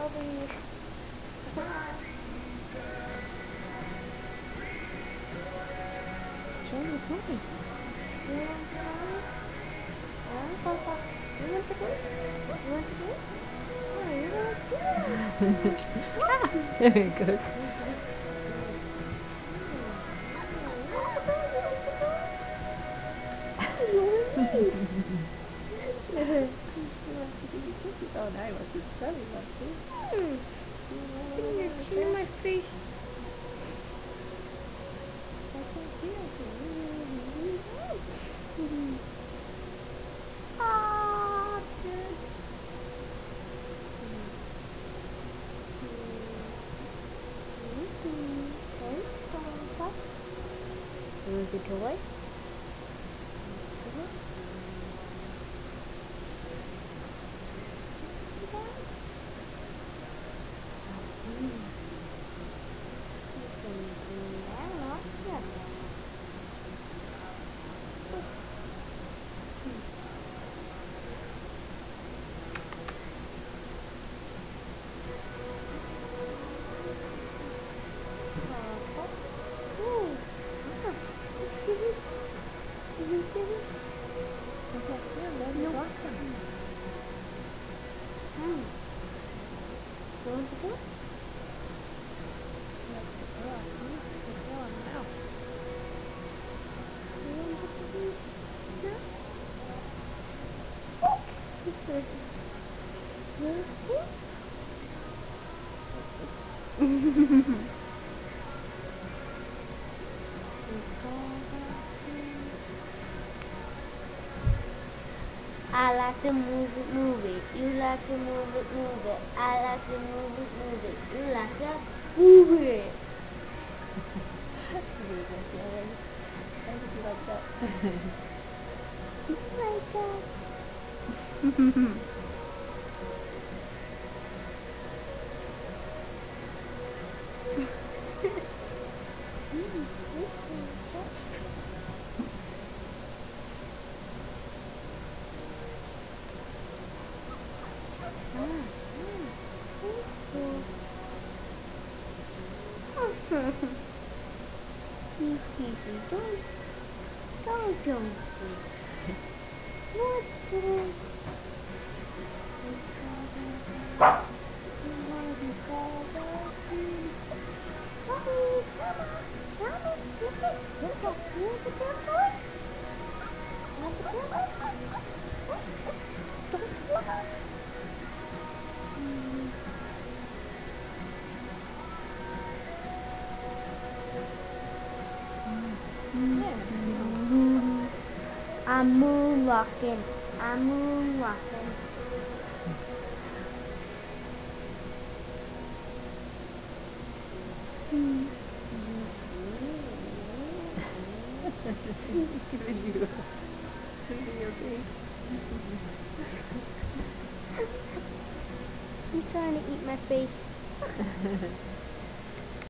Bobby. Show me the movie. You want to know? Yeah, Papa. You want to go? You want to go? Oh, you want to go? Ah, very good. Oh, now he wants to study, wants to. Putting your chin in my face. Ah, good. You want the toy? I like to move it, move it. You like to move it, move it. I like to move it, move it. You like to move it. Don't. I'm moonwalking. I'm moonwalking. He's trying to eat my face.